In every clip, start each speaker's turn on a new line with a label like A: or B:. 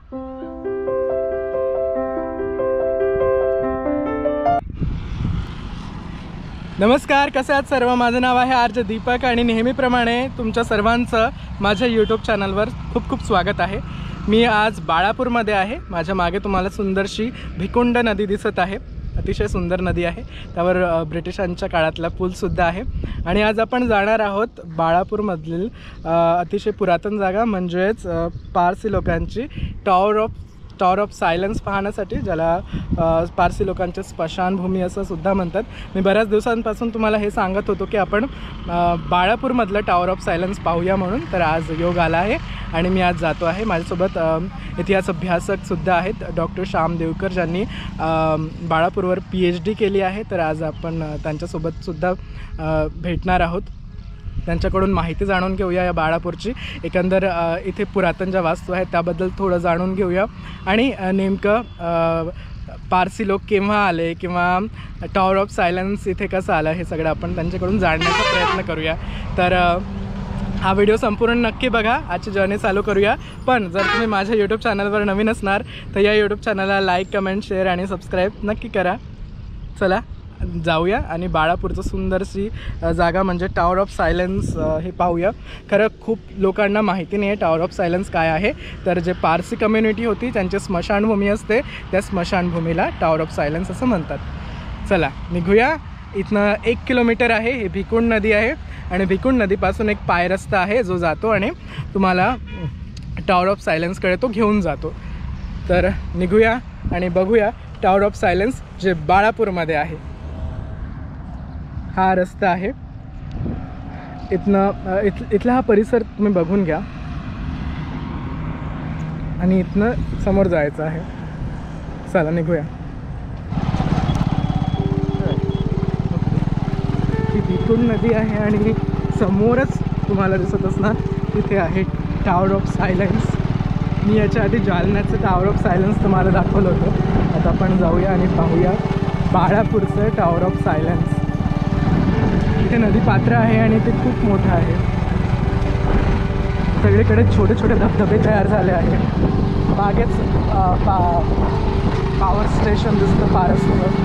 A: नमस्कार, कसे आहात सर्व? माझं नाव आहे आर्ज दीपक आणि नेहमीप्रमाणे तुमच्या सर्वांचं माझ्या यूट्यूब चॅनलवर खूप खूप स्वागत आहे। मी आज बाळापूरमध्ये आहे। माझ्या मागे तुम्हाला सुंदरशी भिकुंड नदी दिसत आहे। अतिशय सुंदर नदी आहे। त्यावर ब्रिटिशांच्या काळातला पूलसुद्धा आहे आणि आज आपण जाणार आहोत बाळापूरमधील अतिशय पुरातन जागा म्हणजेच पारसी लोकांची टॉवर ऑफ सायलेन्स पाहण्यासाठी, ज्याला पारसी लोकांचे स्मशानभूमी असं सुद्धा म्हणतात। मी बऱ्याच दिवसांपासून तुम्हाला हे सांगत होतो की आपण बाळापूरमधलं टॉवर ऑफ सायलेन्स पाहूया म्हणून, तर आज योग आला आहे आणि मी आज जातो आहे। माझ्यासोबत इतिहास अभ्यासकसुद्धा आहेत, डॉक्टर श्याम देवकर, ज्यांनी बाळापूरवर PhD केली आहे। तर आज आपण त्यांच्यासोबतसुद्धा भेटणार आहोत, त्यांच्याकडून माहिती जाणून घेऊया या बाळापूरची, एकंदर इथे पुरातन ज्या वास्तू आहेत त्याबद्दल थोडं जाणून घेऊया आणि नेमकं पारसी लोक केव्हा आले किंवा टॉवर ऑफ सायलेन्स इथे कसं आलं हे सगळं आपण त्यांच्याकडून जाणण्याचा प्रयत्न करूया। तर हा व्हिडिओ संपूर्ण नक्की बघा, आजची जर्नी चालू करूया। पण जर तुम्ही माझ्या यूट्यूब चॅनलवर नवीन असणार तर या यूट्यूब चॅनलला लाईक, कमेंट, शेअर आणि सबस्क्राईब नक्की करा। चला जाऊया आणि बाळापूरचं सुंदरशी जागा म्हणजे टॉवर ऑफ सायलेन्स हे पाहूया। खरं खूप लोकांना माहिती नाही आहे टॉवर ऑफ सायलेन्स काय आहे। तर जे पारसी कम्युनिटी होती त्यांची स्मशानभूमी असते, त्या स्मशानभूमीला टॉवर ऑफ सायलेन्स असं म्हणतात। चला निघूया। इथनं 1 किलोमीटर आहे, हे भिकुंड नदी आहे आणि भिकुंड नदीपासून एक पायरस्ता आहे जो जातो आणि तुम्हाला टॉवर ऑफ सायलेन्सकडे तो घेऊन जातो। तर निघूया आणि बघूया टॉवर ऑफ सायलेन्स जे बाळापूरमध्ये आहे। हा रस्ता आहे, इथला हा परिसर तुम्ही बघून घ्या आणि इथनं समोर जायचं आहे। चला निघूया। ही भिकुंड नदी आहे आणि समोरच तुम्हाला दिसत असणार तिथे आहे टॉवर ऑफ सायलेन्स। मी याच्या आधी जालन्याचं टॉवर ऑफ सायलेन्स तुम्हाला दाखवलं होतं। आता आपण जाऊया आणि पाहूया बाळापूरचं टॉवर ऑफ सायलेन्स। इथे नदी पात्र आहे आणि ते खूप मोठं आहे, सगळीकडे छोटे छोटे धबधबे तयार झाले आहे। मागेच पॉवर स्टेशन दिसतं पारसचं।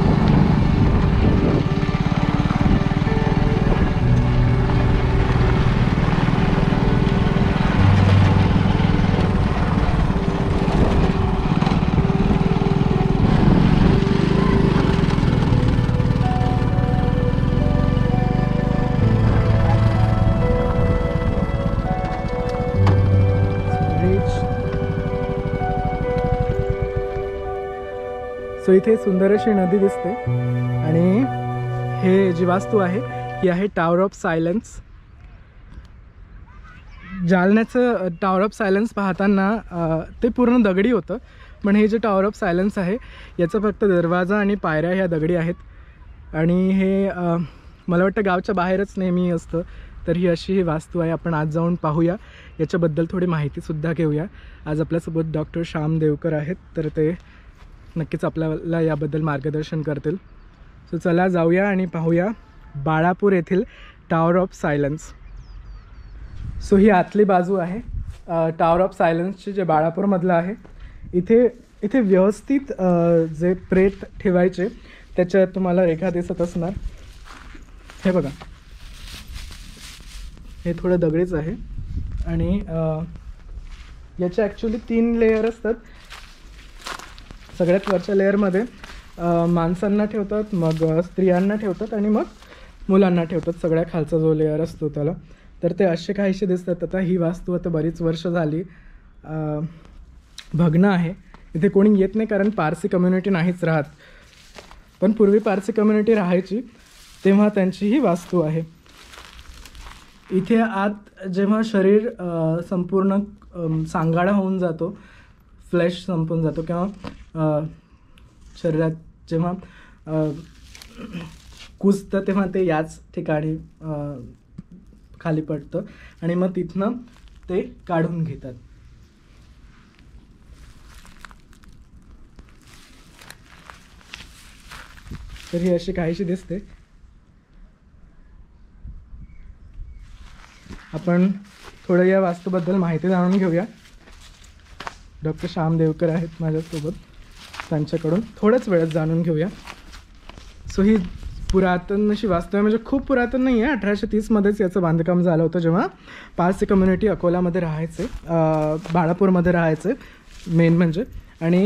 A: सो इथे सुंदर अशी नदी दिसते आणि हे जी वास्तू आहे ही आहे टॉवर ऑफ सायलेन्स। जालन्याचं टॉवर ऑफ सायलेन्स पाहताना ते पूर्ण दगडी होतं, पण हे जे टॉवर ऑफ सायलेन्स आहे याचा फक्त दरवाजा आणि पायऱ्या ह्या दगडी आहेत आणि हे मला वाटतं गावच्या बाहेरच नेहमी असतं। तर ही अशी ही वास्तू आहे। आपण आज जाऊन पाहूया, याच्याबद्दल थोडी माहितीसुद्धा घेऊया। आज आपल्यासोबत डॉक्टर श्याम देवकर आहेत, तर ते नक्कीच आपल्याला याबद्दल मार्गदर्शन करतील। सो चला जाऊया आणि पाहूया बाळापूर येथील टॉवर ऑफ सायलेन्स। सो ही आतली बाजू आहे टॉवर ऑफ सायलेन्सची, जे बाळापूरमधलं आहे। इथे व्यवस्थित जे प्रेत ठेवायचे त्याच्या तुम्हाला रेखा दिसत असणार। हे बघा, हे थोडं दगडीच आहे आणि याचे ॲक्च्युली 3 लेयर असतात। सगळ्यात वरच्या लेअरमध्ये माणसांना ठेवतात, मग स्त्रियांना ठेवतात आणि मग मुलांना ठेवतात, सगळ्या खालचा जो लेअर असतो त्याला। तर ते असे काहीसे दिसतात। आता ही वास्तू आता बरीच वर्ष झाली भग्न आहे, इथे कोणी येत नाही कारण पारसी कम्युनिटी नाहीच राहत, पण पूर्वी पारसी कम्युनिटी राहायची तेव्हा त्यांची ही वास्तू आहे। इथे आत जेव्हा शरीर संपूर्ण सांगाडा होऊन जातो, फ्लॅश संपून जातो किंवा शरीरात जेव्हा कुजतं तेव्हा ते याच ठिकाणी खाली पडतं आणि मग तिथनं ते काढून घेतात। तर ही अशी काहीशी दिसते। आपण थोडं या वास्तूबद्दल माहिती जाणून घेऊया। डॉक्टर श्याम देवकर आहेत माझ्यासोबत, त्यांच्याकडून थोड्याच वेळात जाणून घेऊया. सो ही पुरातन अशी वास्तू आहे, म्हणजे खूप पुरातन नाही आहे. 1830मध्येच याचं बांधकाम झालं होतं, जेव्हा पारसी कम्युनिटी अकोलामध्ये राहायचे, बाळापूरमध्ये राहायचे मेन म्हणजे. आणि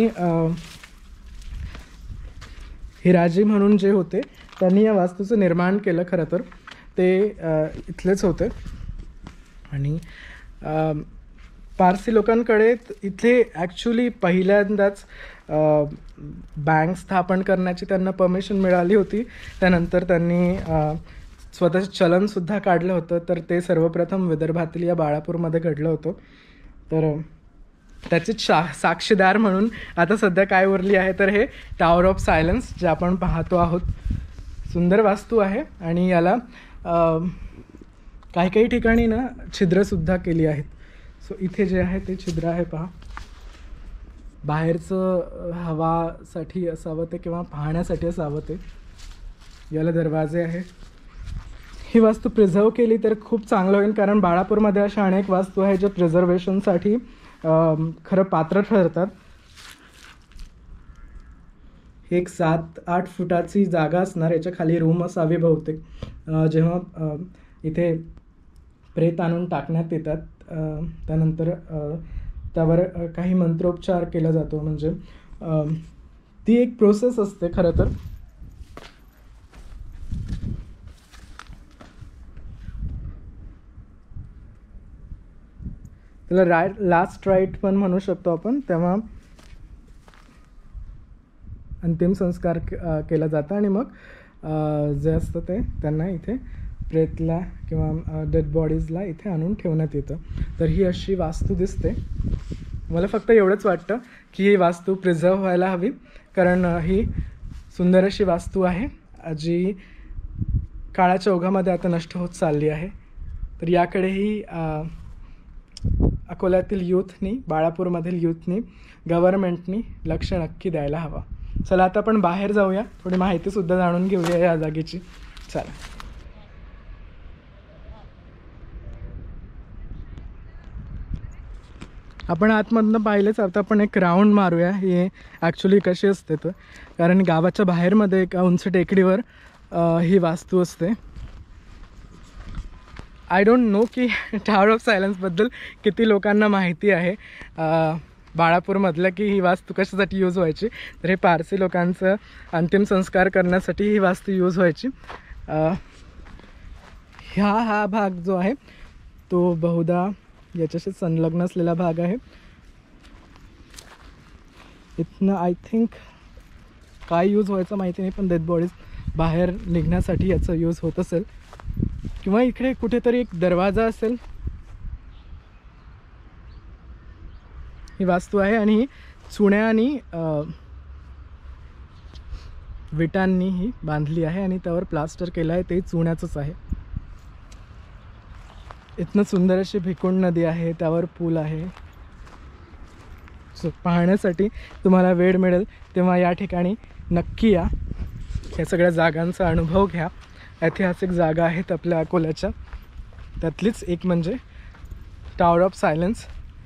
A: हिराजी म्हणून जे होते त्यांनी या वास्तूचं निर्माण केलं. खरं तर ते इथलेच होते. आणि पारसी लोकांकडे इथे ॲक्च्युली पहिल्यांदाच बँक स्थापन करण्याची त्यांना परमिशन मिळाली होती. त्यानंतर त्यांनी स्वतःचं चलनसुद्धा काढलं होतं. तर ते सर्वप्रथम विदर्भातील या बाळापूरमध्ये घडलं होतं. तर त्याचे साक्षीदार म्हणून आता सध्या काय उरली आहे तर हे टॉवर ऑफ सायलन्स जे आपण पाहतो आहोत. सुंदर वास्तू आहे आणि याला काही काही ठिकाणी ना छिद्रसुद्धा केली आहेत. सो इथे जे आहे ते छिद्र आहे पहा. बाहेरचं हवासाठी असावं ते किंवा पाहण्यासाठी असावं ते. याला दरवाजे आहे. ही वास्तू प्रिझर्व केली तर खूप चांगलं होईल, कारण बाळापूरमध्ये अशा अनेक वास्तू आहेत ज्या प्रिझर्वेशनसाठी खरं पात्र ठरतात. ही एक 7-8 फुटाची जागा असणार. याच्या खाली रूम असावी बहुतेक. जेव्हा इथे प्रेत आणून टाकण्यात येतात त्यानंतर त्यावर काही मंत्रोपचार केला जातो. म्हणजे ती एक प्रोसेस असते खरं तर. त्याला लास्ट राईट पण म्हणू शकतो आपण. तेव्हा अंतिम संस्कार केला जातं आणि मग जे असतं ते त्यांना इथे प्रेतला किंवा डेड बॉडीजला इथे आणून ठेवण्यात येतं. तर ही अशी वास्तू दिसते. मला फक्त एवढंच वाटतं की ही वास्तू प्रिझर्व व्हायला हवी, कारण ही सुंदर अशी वास्तू आहे जी काळाच्या ओघामध्ये आता नष्ट होत चालली आहे. तर याकडेही अकोल्यातील यूथनी, बाळापूरमधील यूथनी, गव्हर्नमेंटनी लक्ष नक्की द्यायला हवं. चला आता आपण बाहेर जाऊया, थोडी माहितीसुद्धा जाणून घेऊया या जागेची. चला. आपण आतमधनं पाहिलेच, आता आपण एक राऊंड मारूया. हे ॲक्च्युली कशी असते तर, कारण गावाच्या बाहेरमध्ये एका उंच टेकडीवर ही वास्तू असते. आय डोंट नो की टॉवर ऑफ सायलन्सबद्दल किती लोकांना माहिती आहे बाळापूरमधलं, की ही वास्तू कशासाठी यूज व्हायची. तर हे पारसी लोकांचं अंतिम संस्कार करण्यासाठी ही वास्तू यूज व्हायची. हा भाग जो आहे तो बहुधा याच्याशी संलग्न असलेला भाग आहे. इथनं आय थिंक काय यूज व्हायचं माहिती नाही, पण डेड बॉडीज बाहेर निघण्यासाठी याचा यूज होत असेल, किंवा इकडे कुठेतरी एक दरवाजा असेल. ही वास्तू आहे आणि ही चुन्या आणि विटांनी ही बांधली आहे आणि त्यावर प्लास्टर केलं आहे, ते चुन्याचंच आहे. इथनं सुंदर अशी भिकुंड नदी आहे, त्यावर पूल आहे. सो पाहण्यासाठी तुम्हाला वेळ मिळेल तेव्हा या ठिकाणी नक्की या. या सगळ्या जागांचा अनुभव घ्या. ऐतिहासिक जागा आहेत आपल्या अकोल्याच्या, त्यातलीच एक म्हणजे टॉवर ऑफ सायलन्स,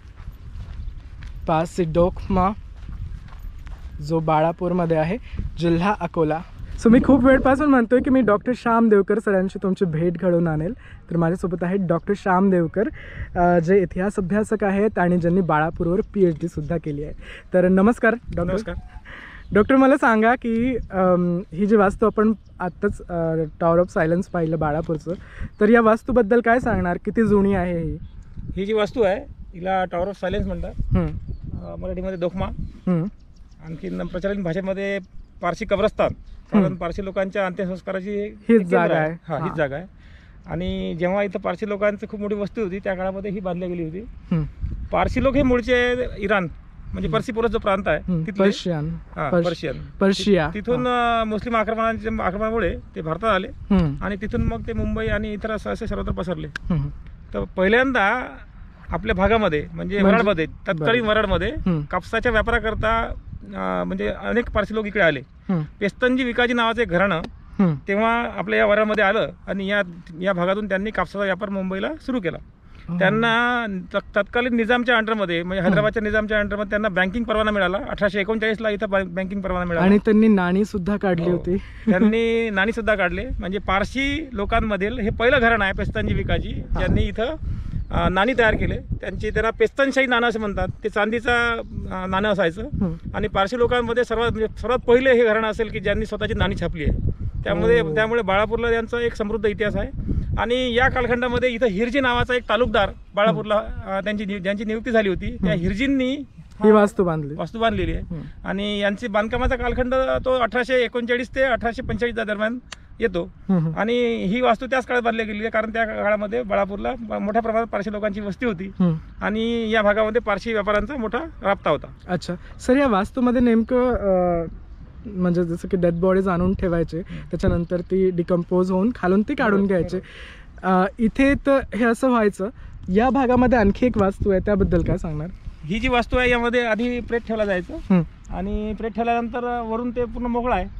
A: पारसी डोकमा, जो बाळापूरमध्ये आहे, जिल्हा अकोला. सो मी खूप वेळपासून म्हणतोय की मी डॉक्टर श्याम देवकर सरांची तुमची भेट घडवून आणेल. तर माझ्यासोबत आहेत डॉक्टर श्याम देवकर, जे इतिहास अभ्यासक आहेत आणि ज्यांनी बाळापूरवर PhD सुद्धा केली आहे. तर नमस्कार डॉक्टर.
B: नमस्कार
A: डॉक्टर, मला सांगा की ही जी वास्तू आपण आत्ताच टॉवर ऑफ सायलन्स पाहिलं बाळापूरचं, तर या वास्तूबद्दल काय सांगणार? किती जुनी आहे
B: ही जी वास्तू आहे हिला टॉवर ऑफ सायलेन्स म्हणतात, मराठीमध्ये दोखमा. आणखी प्रचलित भाषेमध्ये पारसी कब्रस्तान, कारण पारसी लोकांच्या अंत्यसंस्काराची
A: हीच जागा आहे.
B: हीच जागा आहे. आणि जेव्हा इथं पारसी लोकांची खूप मोठी वस्ती होती त्या काळामध्ये ही बांधली गेली होती. पारसी लोक हे मूळचे इराण म्हणजे पर्सिपोरस जो प्रांत आहे पर्शिया, तिथून मुस्लिम आक्रमणामुळे ते भारतात आले आणि तिथून मग ते मुंबई आणि इतर असे सर्वत्र पसरले. तर पहिल्यांदा आपल्या भागामध्ये म्हणजे वराडमध्ये, तत्कालीन वराडमध्ये कापसाच्या व्यापाराकरता म्हणजे अनेक पारसी लोक इकडे आले. पेस्तनजी विकाजी नावाचे घराणं तेव्हा आपल्या या वराडमध्ये आलं आणि या भागातून त्यांनी कापसाचा व्यापार मुंबईला सुरू केला. त्यांना तत्कालीन निजामच्या अंडरमध्ये म्हणजे हैदराबादच्या निजामच्या अंडरमध्ये त्यांना बँकिंग परवाना मिळाला. 1839ला इथं बँकिंग परवाना मिळाला.
A: आणि त्यांनी नाणी सुद्धा काढली होती.
B: त्यांनी नाणी सुद्धा काढले. म्हणजे पारशी लोकांमधील हे पहिलं घराणं आहे पेस्तनजी विकाजी, ज्यांनी इथं नाणी तयार केले. त्यांना पेस्तनशाही नाणं असं म्हणतात. ते चांदीचा नाणं असायचं. आणि पारशी लोकांमध्ये सर्वात पहिले हे घराणं असेल की ज्यांनी स्वतःची नाणी छापली आहे. त्यामुळे बाळापूरला त्यांचा एक समृद्ध इतिहास आहे. आणि या कालखंडामध्ये इथं हिरजी नावाचा एक तालुकदार बाळापूरला ज्यांची नियुक्ती झाली होती, त्या हिरजींनी
A: ही वास्तू
B: बांधलेली आहे. आणि यांची बांधकामाचा कालखंड तो 1839 ते 1845 दरम्यान येतो. आणि ही वास्तू त्याच काळात बांधली गेली आहे, कारण त्या काळामध्ये बाळापूरला मोठ्या प्रमाणात पारशी लोकांची वस्ती होती. आणि या भागामध्ये पारशी व्यापाऱ्यांचा मोठा राबता होता.
A: अच्छा सर, या वास्तूमध्ये नेमकं म्हणजे जसं की डेड बॉडीज आणून ठेवायचे, त्याच्यानंतर ती डिकम्पोज होऊन खालून ती काढून घ्यायचे. इथे तर हे असं व्हायचं. या भागामध्ये आणखी एक वास्तू आहे, त्याबद्दल काय सांगणार?
B: ही जी वास्तू आहे यामध्ये आधी प्रेत ठेवला जायचं. आणि प्रेत ठेवल्यानंतर वरून ते पूर्ण मोकळं आहे.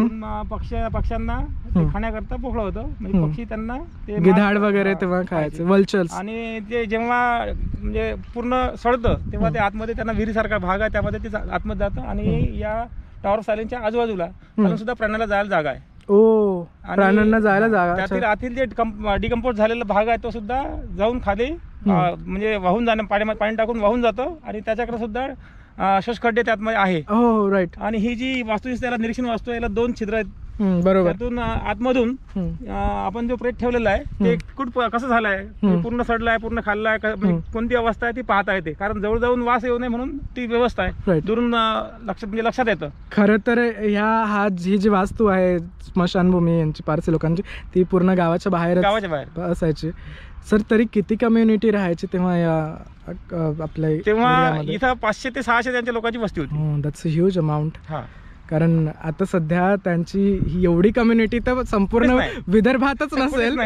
B: पक्ष्यांना खाण्याकरता मोकळं होतं. म्हणजे पक्षी त्यांना ते
A: गिधाड वगैरे तेव्हा खायचे, वल्चर्स.
B: आणि ते जेव्हा म्हणजे पूर्ण सडतं तेव्हा ते आतमध्ये त्यांना विहिरीसारखा भाग आहे, त्यामध्ये ते आतमध्ये जातं. आणि या टॉवर सायलेनच्या आजूबाजूला सुद्धा प्राण्याला जायला जागा आहे.
A: प्राण्यांना जायला जागा.
B: त्यातील आतील जे डिकम्पोज झालेला भाग आहे तो सुद्धा जाऊन खाली म्हणजे वाहून जाणं, पाणी टाकून वाहून जातं. आणि त्याच्याकडे सुद्धा शोषखड्डे त्यामध्ये आहे.
A: हो राईट.
B: आणि ही जी वास्तू दिसते याला निरीक्षण वास्तू, याला 2 छिद्र आहेत.
A: बरोबर.
B: त्यातून आतमधून आपण जो प्रेत ठेवलेला आहे ते कसं झालंय, पूर्ण सडलाय, पूर्ण खाल्लाय, कोणती अवस्था आहे ती पाहता येते. कारण जवळ जाऊन वास येऊ नये म्हणून ती व्यवस्था आहे. दुरून लक्षात येतं.
A: खरं तर ही जी वास्तू आहे स्मशानभूमी यांची पारसी लोकांची, ती पूर्ण गावाच्या बाहेर असायची. सर तरी किती कम्युनिटी राहायची तेव्हा या आपल्या?
B: तेव्हा इथं 500 ते 600 त्यांच्या लोकांची वस्ती होती.
A: That's a huge amount. कारण आता सध्या त्यांची ही एवढी कम्युनिटी तर संपूर्ण विदर्भातच नसेल.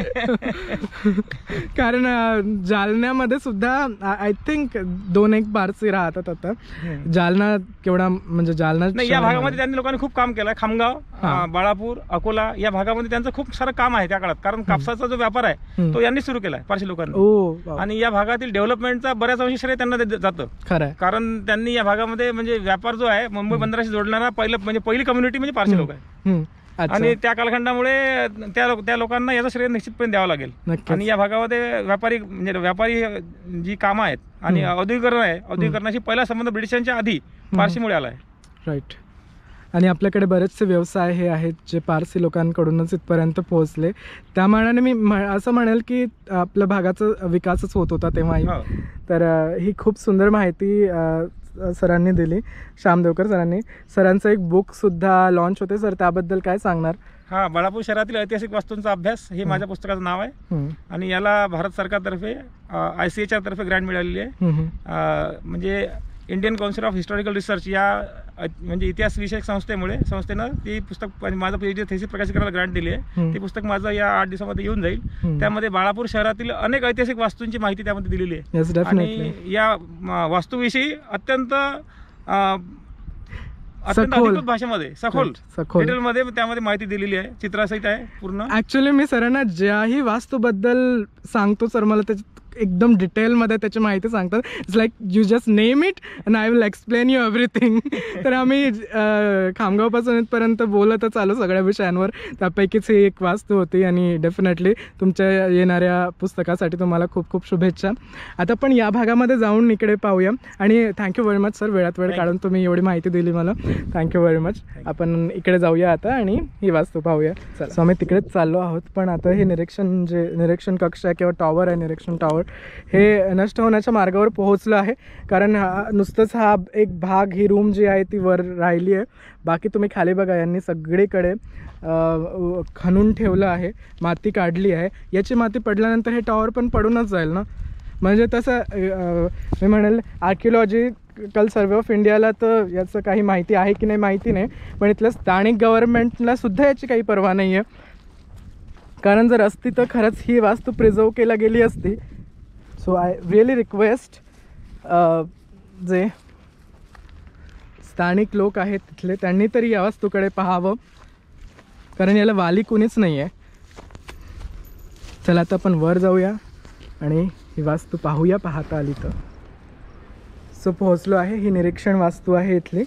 A: कारण जालन्यामध्ये सुद्धा आय थिंक 2-1 पारसी राहतात आता. जालना केवढा म्हणजे जालना
B: या भागामध्ये त्यांनी लोकांनी खूप काम केलं. खामगाव, बाळापूर, अकोला या भागामध्ये त्यांचं खूप सारं काम आहे त्या काळात. कारण कापसाचा जो व्यापार आहे तो यांनी सुरू केलाय पारशी लोकांनी. आणि या भागातील डेव्हलपमेंटचा बऱ्याच अंशी श्रेय त्यांना जातं. खरं, कारण त्यांनी या भागामध्ये म्हणजे व्यापार जो आहे मुंबई बंदराशी जोडणारा पहिली कम्युनिटी म्हणजे पारशी लोक आहे. आणि त्या कालखंडामुळे त्या लोकांना याचं श्रेय निश्चितपणे द्यावं लागेल. आणि या भागामध्ये व्यापारी जी कामं आहेत आणि औद्योगिकरण आहे, औद्योगिकरणाशी पहिला संबंध ब्रिटिशांच्या आधी पारशीमुळे आला आहे.
A: राईट. आणि आपल्याकडे बरेचसे व्यवसाय हे आहेत जे पारसी लोकांकडूनच इथपर्यंत पोहोचले. त्या मानाने मी असं म्हणेल की आपल्या भागाचा विकासच होत होता तेव्हाही. तर ही खूप सुंदर माहिती सरांनी दिली, श्यामदेवकर सरांनी. सरांचं एक बुक सुद्धा लॉन्च होते. सर त्याबद्दल काय सांगणार?
B: बाळापूर शहरातील ऐतिहासिक वास्तूंचा अभ्यास हे माझ्या पुस्तकाचं नाव आहे. आणि याला भारत सरकारतर्फे ICHR तर्फे ग्रँट मिळालेली आहे. म्हणजे Indian Council of Historical Research या म्हणजे इतिहास विषयक संस्थेनं ती पुस्तक माझं PhD थेसिस प्रकाशित करायला ग्रँट दिली आहे. ती पुस्तक माझं या 8 दिवसामध्ये येऊन जाईल. त्यामध्ये बाळापूर शहरातील अनेक ऐतिहासिक वास्तूंची माहिती त्यामध्ये दिलेली आहे. आणि या वास्तूविषयी अत्यंत अधिकृत भाषेमध्ये सखोल डिटेलमध्ये त्यामध्ये माहिती दिलेली आहे, चित्रासहित आहे पूर्ण. ऍक्च्युअली
A: मी सरांना ज्याही वास्तूबद्दल सांगतो सर मला त्याची एकदम डिटेलमध्ये त्याची माहिती सांगतात. It's like you just name it and I will explain you everything. तर आम्ही खामगावपासून इथपर्यंत बोलतच आलो सगळ्या विषयांवर. त्यापैकीच ही एक वास्तू होती. आणि डेफिनेटली तुमच्या येणाऱ्या पुस्तकासाठी तुम्हाला खूप खूप शुभेच्छा. आता पण या भागामध्ये जाऊन इकडे पाहूया. आणि थँक्यू व्हेरी मच सर, वेळात वेळ काढून तुम्ही एवढी माहिती दिली मला. Thank you very much. आपण इकडे जाऊया आता आणि ही वास्तू पाहूया. सो आम्ही तिकडेच चाललो आहोत. पण आता हे निरीक्षण कक्ष आहे किंवा टॉवर आहे, निरीक्षण टॉवर, हे नष्ट होण्याच्या मार्गावर पोहोचलं आहे. कारण नुसतंच हा एक भाग, ही रूम जी आहे ती वर राहिली आहे. बाकी तुम्ही खाली बघा, यांनी सगळीकडे खणून ठेवलं आहे, माती काढली आहे. याची माती पडल्यानंतर हे टॉवर पण पडूनच जाईल ना. म्हणजे तसं मी म्हणेल आर्किओलॉजिकल सर्वे ऑफ इंडियाला तर याचं काही माहिती आहे की नाही माहिती नाही, पण इथलं स्थानिक गव्हर्नमेंटला सुद्धा याची काही पर्वा नाही आहे. कारण जर असती तर खरंच ही वास्तू प्रिझर्व केला गेली असती. सो आय रिअली रिक्वेस्ट जे स्थानिक लोक आहेत तिथले, त्यांनी तरी या वास्तूकडे पाहावं, कारण याला वाली कुणीच नाही आहे. चला आता आपण वर जाऊया आणि ही वास्तू पाहूया पाहता आली तर. सो पोहोचलो आहे. ही निरीक्षण वास्तू आहे इथली.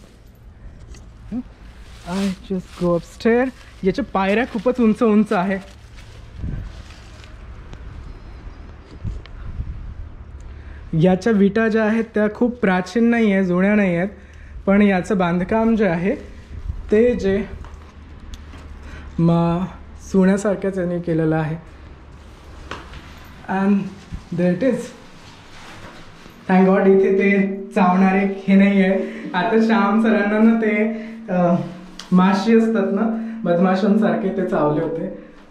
A: I just go upstair. याच्या पायऱ्या खूपच उंच उंच आहे. याच्या विटा ज्या आहेत त्या खूप प्राचीन नाही आहे, जुन्या नाही आहेत, पण याचं बांधकाम जे आहे ते जे सोन्यासारख्याच यांनी केलेलं आहे. And there it is. Thank God इथे ते चावणारे हे नाही आहे. आता श्याम सरांना ना ते माशी असतात ना, बदमाशांसारखे ते चावले होते.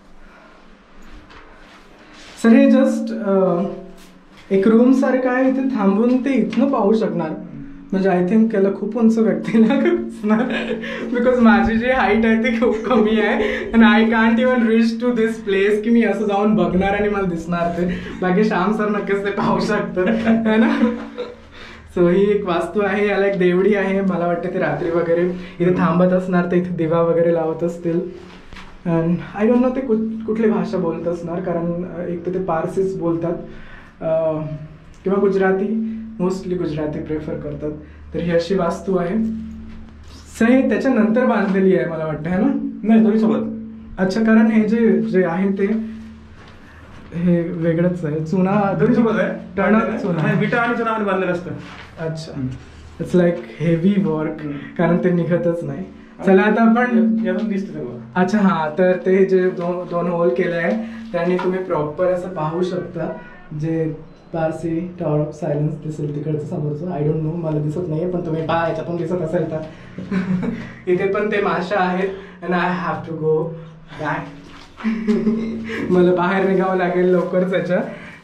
A: सर हे जस्ट एक रूम सारखं आहे. इथे थांबून ते इथनं पाहू शकणार. म्हणजे आय थिंक त्याला खूप उंच व्यक्तीला असणार, बिकॉज माझी जी हाईट आहे ती खूप कमी आहे. And I can't even reach to this place की मी असं जाऊन बघणार आणि मला दिसणार ते. बाकी श्याम सर नक्कीच ते पाहू शकतं है ना. सो ही एक वास्तू आहे. याला एक देवडी आहे. मला वाटतं ते रात्री वगैरे इथे थांबत असणार, तर इथे दिवा वगैरे लावत असतील. अँड आय डोंट नो ते कुठली भाषा बोलत असणार, कारण एक तर ते पारसीच बोलतात किंवा गुजराती. मोस्टली गुजराती प्रेफर करतात. तर ही अशी वास्तू आहे. सर हे त्याच्यानंतर बांधलेली आहे मला वाटतं, है ना.
B: नाही, दोन्ही सोबत.
A: अच्छा, कारण हे जे आहे ते हे वेगळंच आहे. चुना
B: दोन्ही सोबत आहे.
A: टणक चुना,
B: विटा आणि चुनामध्ये बांधलेलं असतं.
A: अच्छा, इट्स लाईक हेवी वर्क, कारण ते निघतच नाही. चला आता आपण
B: यातून दिसतं सगळं.
A: अच्छा हां, तर ते जे दोन होल केले आहे त्यांनी तुम्ही प्रॉपर असं पाहू शकता. जे पारसी टॉवर ऑफ सायलेन्स दिसेल तिकडचं समोरचं. आय डोंट नो, मला दिसत नाहीये, पण तुम्ही पहा याच्यातून दिसत असेल तर. इथे पण ते माशा आहेत. And I have to go back. मला बाहेर निघावं लागेल लवकरच याच्या.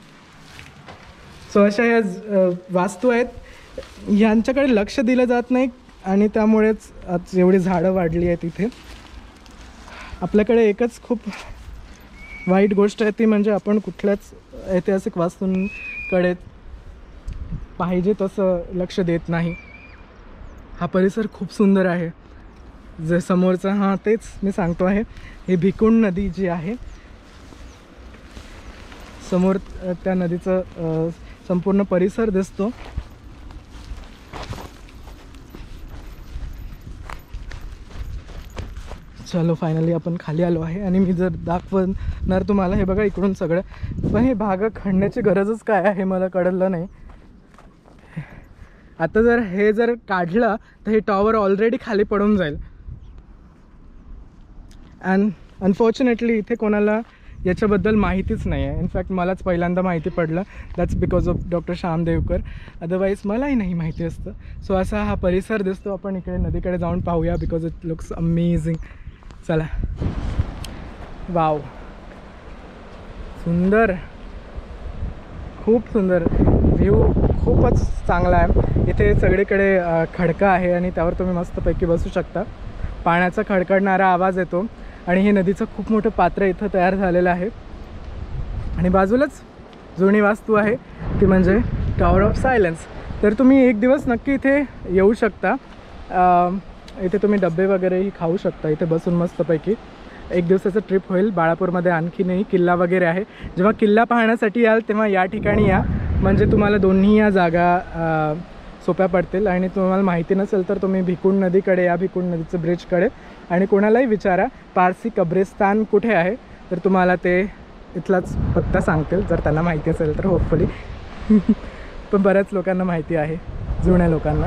A: सो अशा या वास्तू आहेत. यांच्याकडे लक्ष दिलं जात नाही आणि त्यामुळेच आज एवढी झाडं वाढली आहेत इथे. आपल्याकडे एकच खूप वाईट गोष्ट आहे ती म्हणजे आपण कुठल्याच ऐतिहासिक वास्तूंकडे पाहिजे तसं लक्ष देत नाही. हा परिसर खूप सुंदर आहे. जे समोरचा हां तेच मी सांगतो आहे. ही भिकुंड नदी जी आहे समोर, त्या नदीचं संपूर्ण परिसर दिसतो. चलो फायनली आपण खाली आलो आहे. आणि मी जर दाखवणार तुम्हाला, हे बघा इकडून सगळं, पण हे भाग खणण्याची गरजच काय आहे मला कळलं नाही. आता जर हे काढलं तर हे टॉवर ऑलरेडी खाली पडून जाईल. अँड अनफॉर्च्युनेटली इथे कोणाला याच्याबद्दल माहितीच नाही आहे. इनफॅक्ट मलाच पहिल्यांदा माहिती पडलं. That's because of doctor Shyam Deokar. Otherwise मलाही नाही माहिती असतं. सो असा हा परिसर दिसतो. आपण इकडे नदीकडे जाऊन पाहूया, बिकॉज इट लुक्स अमेझिंग. चला. वाव, सुंदर, खूप सुंदर व्ह्यू, खूपच चांगला आहे. इथे सगळीकडे खडका आहे आणि त्यावर तुम्ही मस्तपैकी बसू शकता. पाण्याचा खडखडणारा आवाज येतो आणि हे नदीचं खूप मोठं पात्र इथं तयार झालेलं आहे. आणि बाजूलाच जुनी वास्तू आहे ती म्हणजे टॉवर ऑफ सायलेन्स. तर तुम्ही एक दिवस नक्की इथे येऊ शकता. इथे तुम्ही डबे वगैरेही खाऊ शकता. इथे बसून मस्तपैकी एक दिवसाचं ट्रिप होईल. बाळापूरमध्ये आणखीनही किल्ला वगैरे आहे. जेव्हा किल्ला पाहण्यासाठी याल तेव्हा या ठिकाणी या, म्हणजे तुम्हाला दोन्ही या जागा सोप्या पडतील. आणि तुम्हाला माहिती नसेल तर तुम्ही भिकुंड नदीकडे या, भिकुंड नदीचं ब्रिजकडे. आणि कोणालाही विचारा पारसी कब्रिस्तान कुठे आहे, तर तुम्हाला ते इथलाच पत्ता सांगतील जर त्यांना माहिती असेल तर, होपफुली. पण बऱ्याच लोकांना माहिती आहे, जुन्या लोकांना.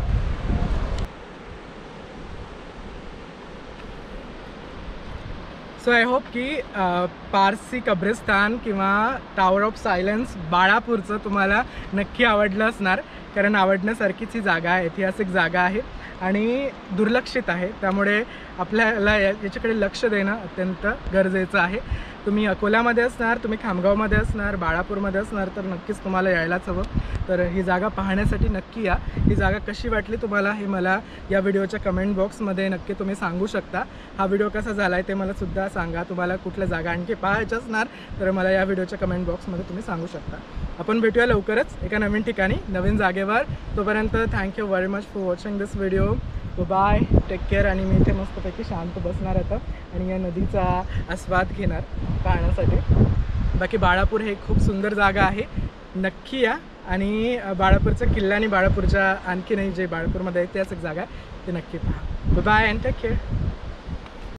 A: सो आय होप की पारसी कब्रिस्तान किंवा टॉवर ऑफ सायलेन्स बाळापूरचं तुम्हाला नक्की आवडलं असणार. कारण आवडण्यासारखीच ही जागा आहे, ऐतिहासिक जागा आहे आणि दुर्लक्षित आहे. त्यामुळे आपल्याला याच्याकडे लक्ष देणं अत्यंत गरजेचं आहे. तुम्ही अकोल्यामध्ये असणार, तुम्ही खामगावमध्ये असणार, बाळापूरमध्ये असणार तर नक्कीच तुम्हाला यायलाच हवं. तर ही जागा पाहण्यासाठी नक्की या. ही जागा कशी वाटली तुम्हाला हे मला या व्हिडिओच्या कमेंट बॉक्समध्ये नक्की तुम्ही सांगू शकता. हा व्हिडिओ कसा झाला आहे ते मला सुद्धा सांगा. तुम्हाला कुठल्या जागा आणखी पाहायच्या असणार तर मला या व्हिडिओच्या कमेंट बॉक्समध्ये तुम्ही सांगू शकता. आपण भेटूया लवकरच एका नवीन ठिकाणी, नवीन जागेवर. तोपर्यंत thank you very much for watching this video. Bye, take care. आणि मी इथे मस्तपैकी शांत बसणार आता आणि या नदीचा आस्वाद घेणार पाहण्यासाठी. बाकी बाळापूर हे खूप सुंदर जागा आहे. नक्की या आणि बाळापूरचा किल्ला आणि बाळापूरच्या आणखी नाही जे बाळापूरमध्ये आहे त्याच एक जागा आहे ते नक्की पहा. Bye and take care.